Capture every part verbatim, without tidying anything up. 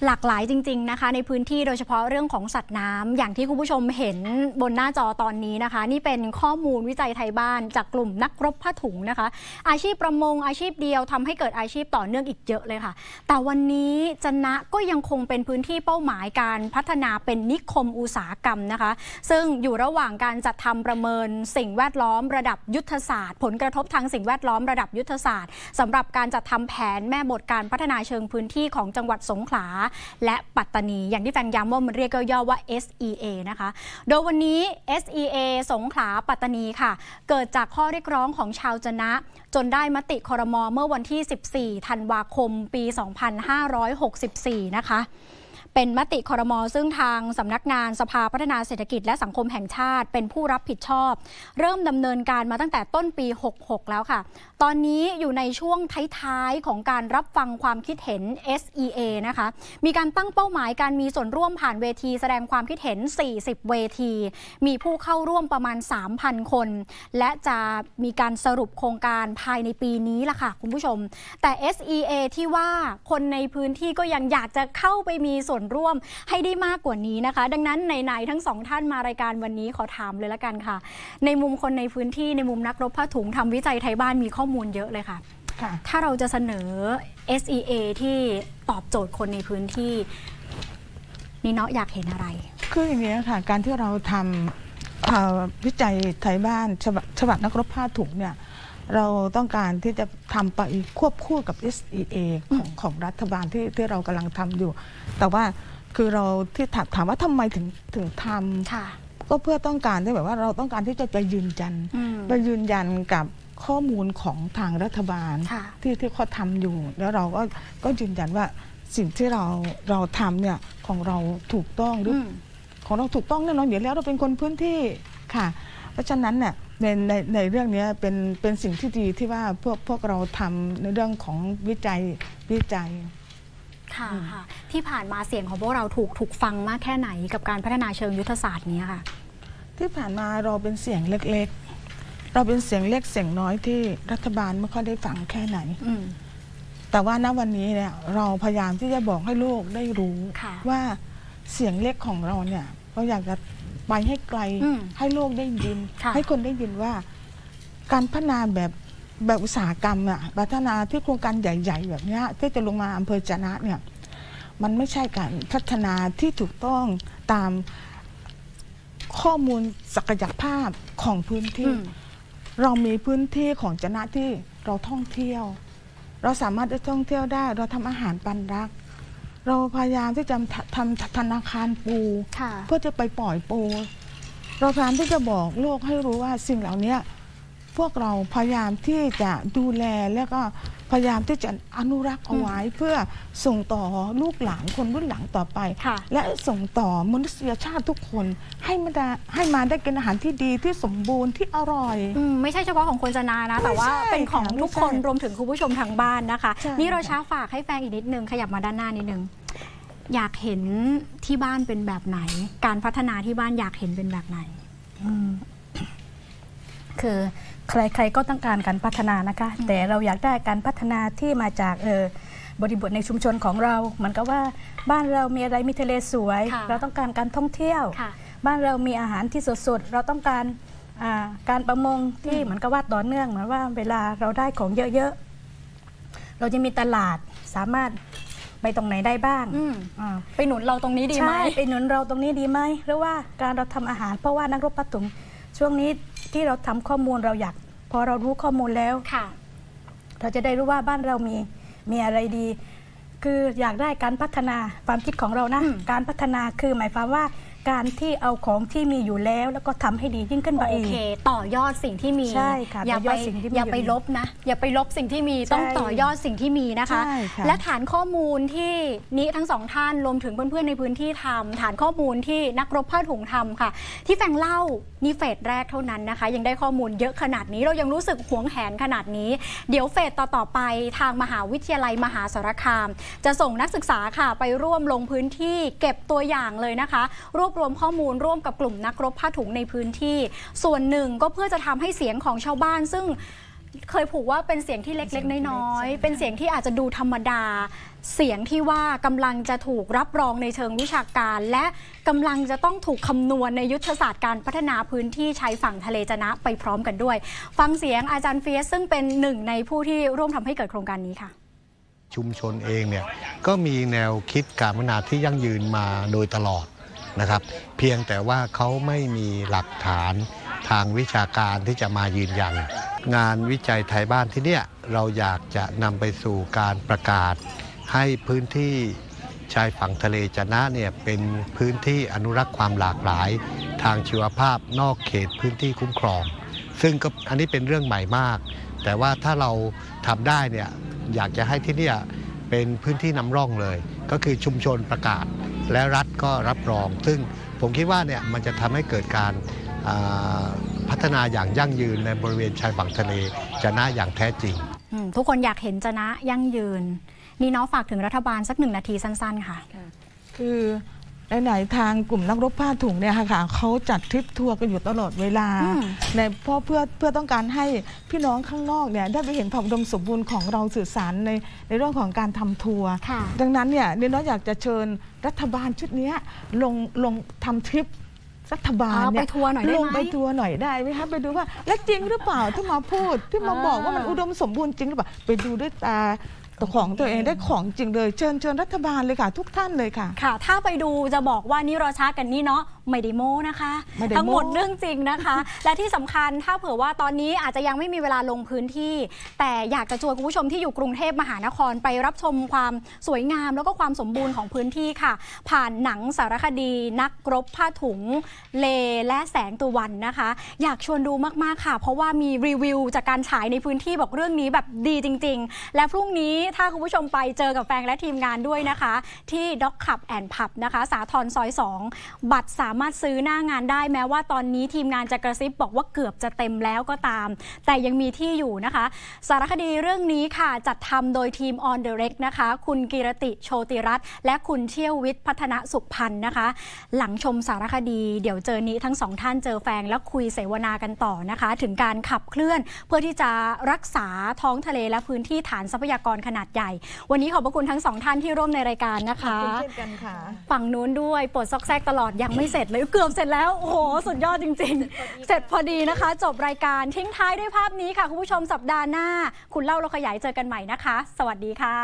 หลากหลายจริงๆนะคะในพื้นที่โดยเฉพาะเรื่องของสัตว์น้ำอย่างที่คุณผู้ชมเห็นบนหน้าจอตอนนี้นะคะนี่เป็นข้อมูลวิจัยไทยบ้านจากกลุ่มนักรบผ้าถุงนะคะอาชีพประมงอาชีพเดียวทำให้เกิดอาชีพต่อเนื่องอีกเยอะเลยค่ะแต่วันนี้จะนะก็ยังคงเป็นพื้นที่เป้าหมายการพัฒนาเป็นนิคมอุตสาหกรรมนะคะซึ่งอยู่ระหว่างการจัดทำประเมินสิ่งแวดล้อมระดับยุทธศาสตร์ผลกระทบทางสิ่งแวดล้อมระดับยุทธศาสตร์สำหรับการจัดทำแผนแม่บทการพัฒนาเชิงพื้นที่ของจังหวัดสงขลาและปัตตานีอย่างที่แฟนย้ำว่ามันเรียกย่อๆว่า เอส อี เอ นะคะโดยวันนี้ เอส อี เอ สงขลาปัตตานีค่ะเกิดจากข้อเรียกร้องของชาวจะนะจนได้มติครม.เมื่อวันที่สิบสี่ธันวาคมปีสองพันห้าร้อยหกสิบสี่นะคะเป็นมติครม.ซึ่งทางสำนักงานสภาพัฒนาเศรษฐกิจและสังคมแห่งชาติเป็นผู้รับผิดชอบเริ่มดำเนินการมาตั้งแต่ต้นปีหกหกแล้วค่ะตอนนี้อยู่ในช่วงท้ายๆของการรับฟังความคิดเห็น เอส อี เอ นะคะมีการตั้งเป้าหมายการมีส่วนร่วมผ่านเวทีแสดงความคิดเห็นสี่สิบเวทีมีผู้เข้าร่วมประมาณ สามพัน คนและจะมีการสรุปโครงการภายในปีนี้ล่ะค่ะคุณผู้ชมแต่ เอส อี เอ ที่ว่าคนในพื้นที่ก็ยังอยากจะเข้าไปมีส่วนร่วมให้ได้มากกว่านี้นะคะดังนั้นไหนๆทั้งสองท่านมารายการวันนี้ขอถามเลยละกันค่ะในมุมคนในพื้นที่ในมุมนักรบผ้าถุงทำวิจัยไทยบ้านมีข้อมูลเยอะเลยค่ะถ้าเราจะเสนอ เอส อี เอ ที่ตอบโจทย์คนในพื้นที่นี่เนาะอยากเห็นอะไรคืออย่างนี้ค่ะการที่เราทำวิจัยไทยบ้านฉบับฉบับนักรบผ้าถุงเนี่ยเราต้องการที่จะทำไปควบคู่กับ เอส อี เอ ของของรัฐบาลที่ที่เรากำลังทำอยู่แต่ว่าคือเราที่ถามถามว่าทำไมถึงถึงทำก็เพื่อต้องการที่แบบว่าเราต้องการที่จะไปยืนยันไปยืนยันกับข้อมูลของทางรัฐบาลที่ที่เขาทำอยู่แล้วเราก็ก็ยืนยันว่าสิ่งที่เราเราทำเนี่ยของเราถูกต้องหรือของเราถูกต้องแน่นอนอยู่แล้วเราเป็นคนพื้นที่ค่ะเพราะฉะนั้นเนี่ยในในในเรื่องนี้เป็นเป็นสิ่งที่ดีที่ว่าพวกพวกเราทำในเรื่องของวิจัยวิจัยค่ะค่ะที่ผ่านมาเสียงของพวกเราถูกถูกฟังมากแค่ไหนกับการพัฒนาเชิงยุทธศาสตร์นี้ค่ะที่ผ่านมาเราเป็นเสียงเล็กๆเราเป็นเสียงเล็กเสียงน้อยที่รัฐบาลไม่ค่อยได้ฟังแค่ไหนแต่ว่าณวันนี้เนี่ยเราพยายามที่จะบอกให้โลกได้รู้ว่าเสียงเล็กของเราเนี่ยเราอยากจะไปให้ไกลให้โลกได้ยินให้คนได้ยินว่าการพัฒนาแบบแบบอุตสาหกรรมอะพัฒนาที่โครงการใหญ่ๆแบบนี้ที่จะลงมาอำเภอจะนะเนี่ยมันไม่ใช่การพัฒนาที่ถูกต้องตามข้อมูลศักยภาพของพื้นที่เรามีพื้นที่ของจะนะที่เราท่องเที่ยวเราสามารถจะท่องเที่ยวได้เราทำอาหารปันรักเราพยายามที่จะทำธนาคารปูเพื่อจะไปปล่อยปูเราพยายามที่จะบอกโลกให้รู้ว่าสิ่งเหล่านี้พวกเราพยายามที่จะดูแลแล้วก็พยายามที่จะอนุรักษ์เอาไว้เพื่อส่งต่อลูกหลานคนรุ่นหลังต่อไปและส่งต่อมนุษยชาติทุกคนให้มาได้ให้มาได้กินอาหารที่ดีที่สมบูรณ์ที่อร่อยไม่ใช่เฉพาะของคนจะนานะแต่ว่าเป็นของทุกคนรวมถึงคุณผู้ชมทางบ้านนะคะนี่เราช้าฝากให้แฟนอีกนิดนึงขยับมาด้านหน้านิดนึงอยากเห็นที่บ้านเป็นแบบไหนการพัฒนาที่บ้านอยากเห็นเป็นแบบไหนคือใครๆก็ต้องการการพัฒนานะคะแต่เราอยากได้การพัฒนาที่มาจากเออบริบทในชุมชนของเราเหมือนกับว่าบ้านเรามีอะไรมีทะเลสวยเราต้องการการท่องเที่ยวบ้านเรามีอาหารที่สดๆเราต้องการการประมงที่เหมือนกับว่าต่อเนื่องเหมือนว่าเวลาเราได้ของเยอะๆเราจะมีตลาดสามารถไปตรงไหนได้บ้างไปหนุนเราตรงนี้ดีไหมไปหนุนเราตรงนี้ดีไหมหรือว่าการเราทำอาหารเพราะว่านักรบผ้าถุงช่วงนี้ที่เราทำข้อมูลเราอยากพอเรารู้ข้อมูลแล้วเราจะได้รู้ว่าบ้านเรามีมีอะไรดีคืออยากได้การพัฒนาความคิดของเรานะการพัฒนาคือหมายความว่าการที่เอาของที่มีอยู่แล้วแล้วก็ทำให้ดียิ่งขึ้นไปอีกโอเคต่อยอดสิ่งที่มีใช่ค่ะอย่าไปอย่าไปลบนะอย่าไปลบสิ่งที่มีต้องต่อยอดสิ่งที่มีนะคะและฐานข้อมูลที่นี้ทั้งสองท่านรวมถึงเพื่อนๆในพื้นที่ทำฐานข้อมูลที่นักรบผ้าถุงทำค่ะที่แฟงเล่านี่เฟสแรกเท่านั้นนะคะยังได้ข้อมูลเยอะขนาดนี้เรายังรู้สึกหวงแหนขนาดนี้เดี๋ยวเฟสต่อๆไปทางมหาวิทยาลัยมหาสารคามจะส่งนักศึกษาค่ะไปร่วมลงพื้นที่เก็บตัวอย่างเลยนะคะรวบรวมข้อมูลร่วมกับกลุ่มนักรบผ้าถุงในพื้นที่ส่วนหนึ่งก็เพื่อจะทำให้เสียงของชาวบ้านซึ่งเคยผูกว่าเป็นเสียงที่เล็กๆน้อยๆเป็นเสียงที่อาจจะดูธรรมดาเสียงที่ว่ากำลังจะถูกรับรองในเชิงวิชาการและกำลังจะต้องถูกคำนวณในยุทธศาสตร์การพัฒนาพื้นที่ชายฝั่งทะเลจะนะไปพร้อมกันด้วยฟังเสียงอาจารย์เฟียสซึ่งเป็นหนึ่งในผู้ที่ร่วมทำให้เกิดโครงการนี้ค่ะชุมชนเองเนี่ยก็มีแนวคิดการพัฒนาที่ยั่งยืนมาโดยตลอดนะครับเพียงแต่ว่าเขาไม่มีหลักฐานทางวิชาการที่จะมายืนยันงานวิจัยไทยบ้านที่เนี่ยเราอยากจะนำไปสู่การประกาศให้พื้นที่ชายฝั่งทะเลจะนะเนี่ยเป็นพื้นที่อนุรักษ์ความหลากหลายทางชีวภาพนอกเขตพื้นที่คุ้มครองซึ่งก็อันนี้เป็นเรื่องใหม่มากแต่ว่าถ้าเราทำได้เนี่ยอยากจะให้ที่เนี่ยเป็นพื้นที่นำร่องเลยก็คือชุมชนประกาศและรัฐก็รับรองซึ่งผมคิดว่าเนี่ยมันจะทำให้เกิดการพัฒนาอย่างยั่งยืนในบริเวณชายฝั่งทะเลจะนะอย่างแท้จริงทุกคนอยากเห็นจะนะยั่งยืนนี่น้องฝากถึงรัฐบาลสักหนึ่งนาทีสั้นๆค่ะคือไหนๆทางกลุ่มนักรบผ้าถุงเนี่ยค่ะเขาจัดทริปทัวร์กันอยู่ตลอดเวลาในเพราะเพื่อเพื่อต้องการให้พี่น้องข้างนอกเนี่ยได้ไปเห็นความอุดมสมบูรณ์ของเราสื่อสารในในเรื่องของการทำทัวร์ดังนั้นเนี่ยเนน้อยอยากจะเชิญรัฐบาลชุดนี้ลงลงทำทริปรัฐบาลเนี่ยไปทัวร์หน่อยได้ไหมลงไปทัวร์หน่อยได้ไหมคะไปดูว่าและจริงหรือเปล่าที่มาพูดที่มาบอกว่ามันอุดมสมบูรณ์จริงหรือเปล่าไปดูด้วยตาตัวของตัวเองได้ของจริงเลยเชิญเชิญรัฐบาลเลยค่ะทุกท่านเลยค่ะค่ะถ้าไปดูจะบอกว่านี่รอช้ากันนี่เนาะไม่ได้โม้นะคะทั้งหมดเรื่องจริงนะคะและที่สำคัญถ้าเผื่อว่าตอนนี้อาจจะยังไม่มีเวลาลงพื้นที่แต่อยากจะชวนคุณผู้ชมที่อยู่กรุงเทพมหานครไปรับชมความสวยงามแล้วก็ความสมบูรณ์ของพื้นที่ค่ะผ่านหนังสารคดีนักรบผ้าถุงเลและแสงตะวันนะคะอยากชวนดูมากๆค่ะเพราะว่ามีรีวิวจากการฉายในพื้นที่บอกเรื่องนี้แบบดีจริงๆและพรุ่งนี้ถ้าคุณผู้ชมไปเจอกับแฟนและทีมงานด้วยนะคะที่ด็อกขับแอนด์พับนะคะสาทรซอยสองบัตรสามารถซื้อหน้างานได้แม้ว่าตอนนี้ทีมงานจะกระซิบบอกว่าเกือบจะเต็มแล้วก็ตามแต่ยังมีที่อยู่นะคะสารคดีเรื่องนี้ค่ะจัดทำโดยทีม On the Rec นะคะคุณกิรติโชติรัตน์และคุณเชี่ยววิทย์พัฒนสุขพันธ์นะคะหลังชมสารคดีเดี๋ยวเจอนี้ทั้งสองท่านเจอแฟนแล้วคุยเสวนากันต่อนะคะถึงการขับเคลื่อนเพื่อที่จะรักษาท้องทะเลและพื้นที่ฐานทรัพยากรขนาดใหญ่วันนี้ขอบพระคุณทั้งสองท่านที่ร่วมในรายการนะคะเช่นกันค่ะฝั่งนู้นด้วยปวดซอกแซกตลอดยังไม่เสร็จเลยเกือบเสร็จแล้วโอ้โหสุดยอดจริงๆเสร็จพอดีนะคะจบรายการทิ้งท้ายด้วยภาพนี้ค่ะคุณผู้ชมสัปดาห์หน้าคุณเล่าเราขยายเจอกันใหม่นะคะสวัสดีค่ะ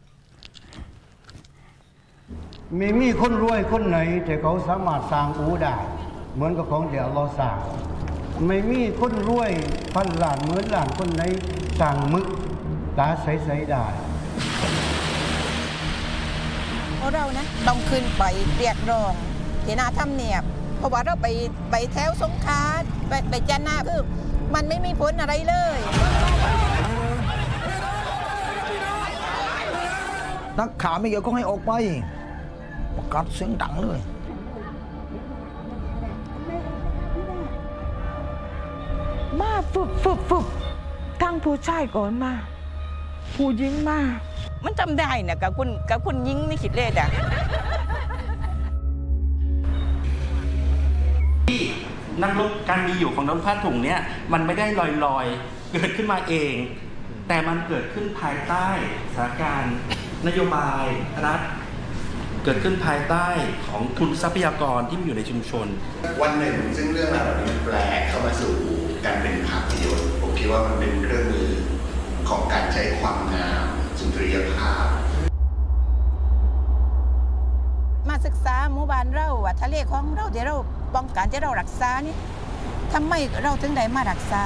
ไม่มีคนรวยคนไหนแต่เขาสามารถสร้างอู่ได้เหมือนกับของเดี๋ยวเราสร้างไม่มีคนรวยพันล้านหมื่นล้านคนไหนสร้างมึกตาใสๆได้เรานะต้องขึ้นไปเรียกร้องที่หน้าทำเนียบเพราะว่าเราไปไปแถวสงขลาไปไปจันทร์หน้าคือมันไม่มีผลอะไรเลยนักข่าวไม่เกี่ยวข้องให้ออกไปประกาศเสียงดังเลยมาฟึบฟึบฟึบทั้งผู้ชายก่อนมาผู้หญิงมามันจำได้นะกับคุณกับคุณยิงนี่คิดเลยอ่ะที่นักรบการมีอยู่ของนักรบผ้าถุงเนี่ยมันไม่ได้ลอยๆเกิดขึ้นมาเองแต่มันเกิดขึ้นภายใต้สถานการณ์นโยบายรัฐเกิดขึ้นภายใต้ของทุนทรัพยากรที่มีอยู่ในชุมชนวันหนึ่งซึ่งเรื่องราวเหล่านี้มันแปลเข้ามาสู่การเป็นภาพยนตร์ผมคิดว่ามันเป็นเครื่องมือของการใช้ความงามสุนทรียภาพมาศึกษาหมู่บ้านเราว่าทะเลของเราที่เราป้องกันที่เรารักษานี่ทำไมเราถึงได้มารักษา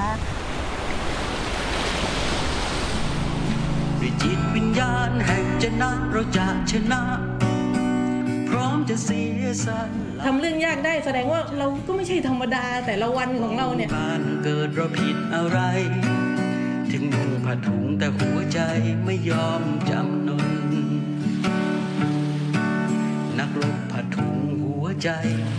ด้วยจิตวิญญาณแห่งชนะเราจะชนะพร้อมจะเสียสละทำเรื่องยากได้แสดงว่าเราก็ไม่ใช่ธรรมดาแต่ละวันของเราเนี่ยการเกิดเราผิดอะไรถึงนุ่งผ้าถุงแต่หัวใจไม่ยอมจำนนนักรบผ้าถุงหัวใจ